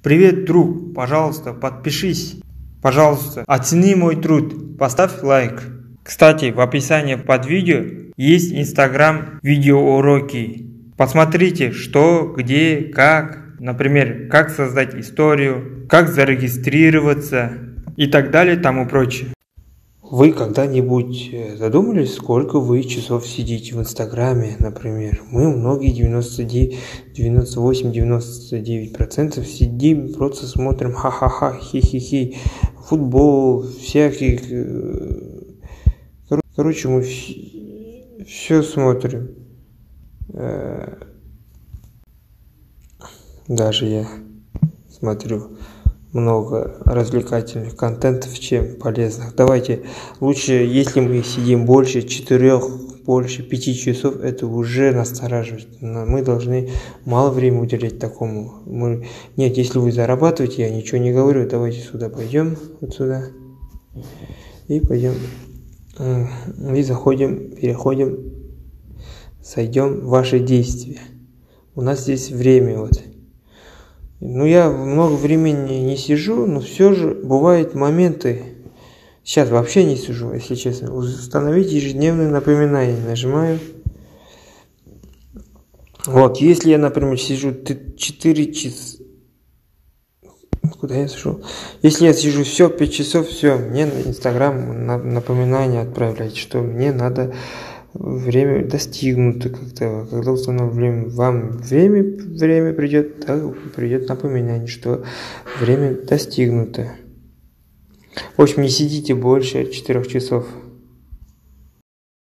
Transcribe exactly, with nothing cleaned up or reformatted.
Привет, друг, пожалуйста, подпишись. Пожалуйста, оцени мой труд, поставь лайк. Кстати, в описании под видео есть Instagram видеоуроки. Посмотрите, что, где, как. Например, как создать историю, как зарегистрироваться и так далее, тому прочее. Вы когда-нибудь задумались, сколько вы часов сидите в Инстаграме, например? Мы многие девяносто девять, девяносто восемь, девяносто девять процентов сидим, просто смотрим ха-ха-ха, хи-хи-хи, футбол, всяких. Короче, мы все смотрим. Даже я смотрю много развлекательных контентов, чем полезных. Давайте лучше, если мы сидим больше четырех, больше пяти часов, это уже настораживает. Мы должны мало времени уделять такому. Мы... Нет, если вы зарабатываете, я ничего не говорю. Давайте сюда пойдем, вот сюда. И пойдем. И заходим, переходим, сойдем в ваши действия. У нас здесь время вот. Ну, я много времени не сижу, но все же бывают моменты. Сейчас вообще не сижу, если честно. Установить ежедневные напоминания. Нажимаю. Вот, если я, например, сижу четыре часа. Куда я сижу? Если я сижу все, пять часов, все, мне на Инстаграм напоминание отправлять, что мне надо... Время достигнуто как-то, когда установлено вам время, время придет, так придет напоминание, что время достигнуто. В общем, не сидите больше четырех часов.